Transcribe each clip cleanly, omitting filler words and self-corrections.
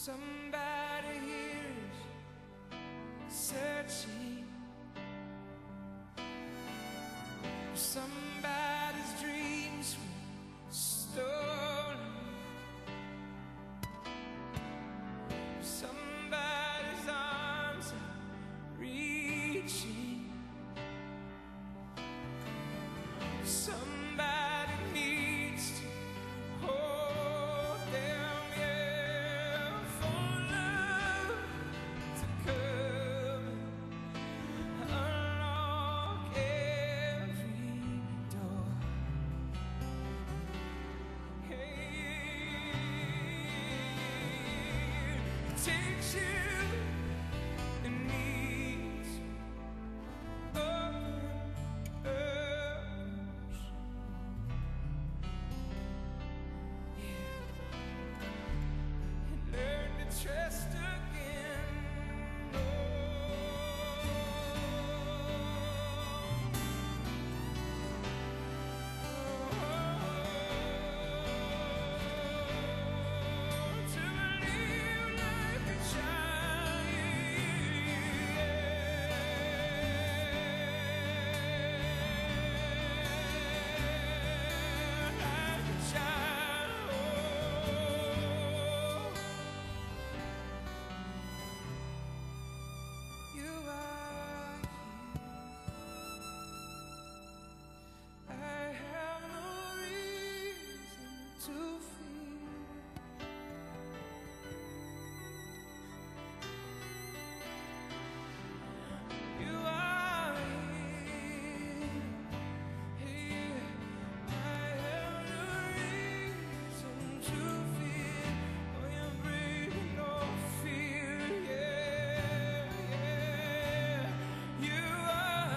Somebody here is searching for somebody's dreams were stolen. Somebody's arms are reaching. Somebody needs to hold them, yeah, for love to come and unlock every door. Hey, it takes you and me to open arms. And learn to trust again. To believe like a child, like a child. You are here. I have no reason to fear. You are here. I have no reason to fear. Oh, you're breathing no fear. Yeah, yeah. You are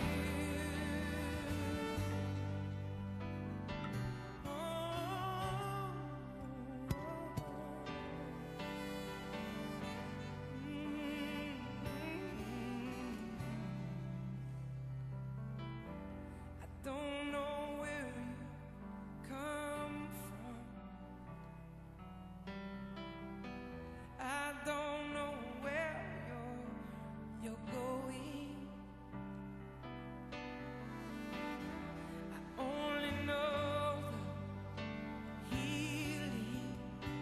I don't know where you come from. I don't know where you're going. I only know the healing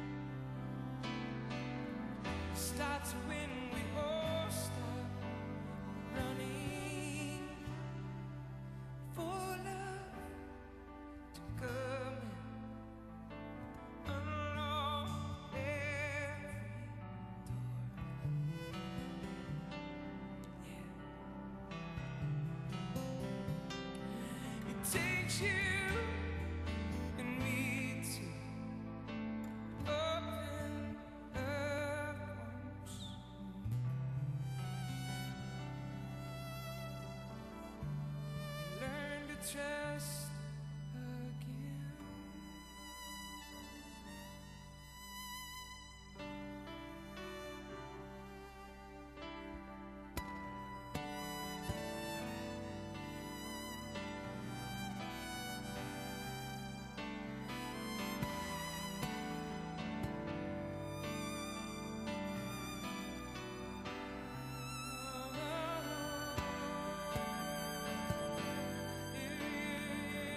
starts when we all stop running for love to come and unlock every door. Yeah. It takes you and me to open arms. Learn to trust again. Yeah.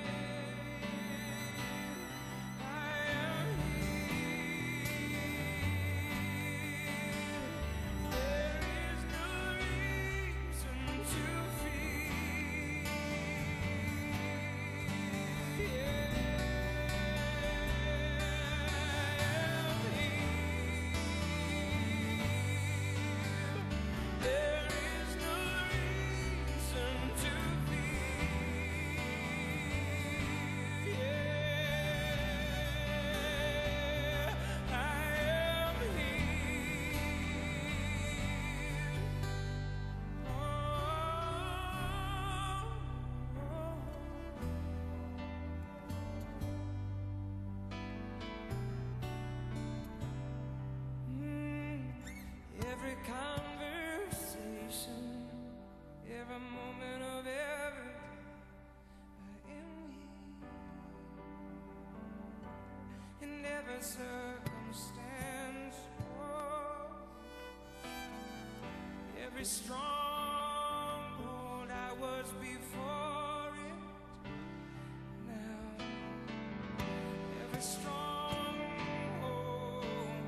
every stronghold I was before it. Now every stronghold,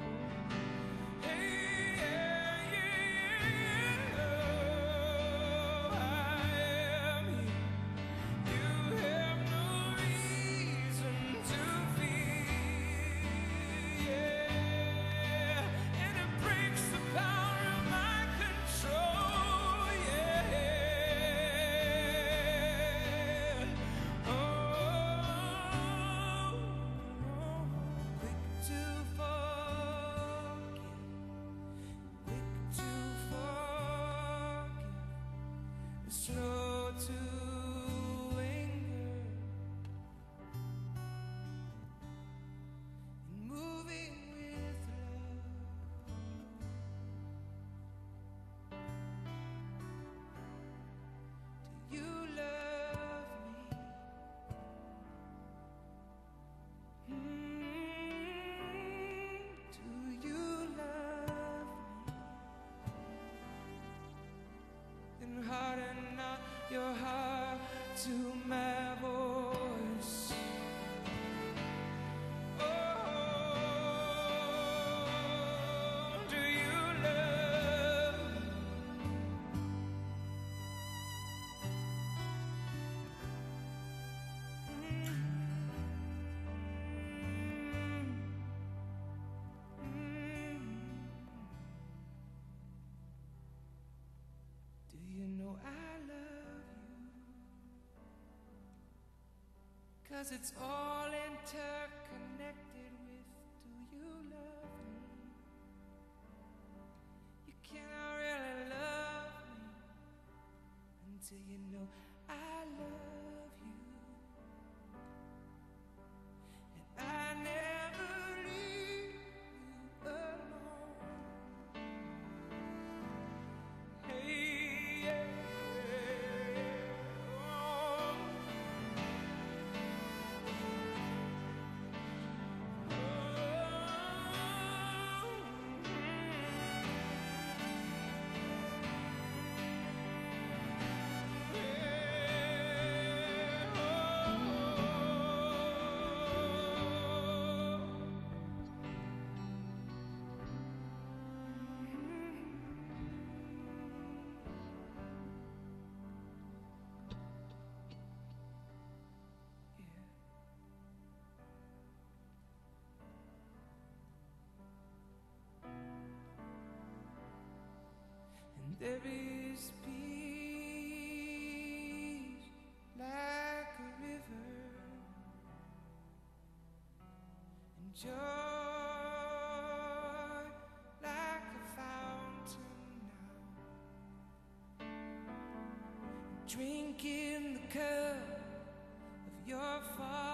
hey, yeah, yeah, oh, I am here. You have no reason to fear, yeah, and it breaks the power of my control, yeah. Oh, quick to forgive, slow to anger, and moving with love. Do you love me? Do you love me? Then harden not your heart to my voice. Oh, do you love me? Do you know I love you? 'Cause it's all interconnected with, do you love me? You cannot really love me until you know I love you. And I never leave you alone. Hey, yeah. Oh. And there is peace like a river, and joy like a fountain now. Drink in the cup of your Father.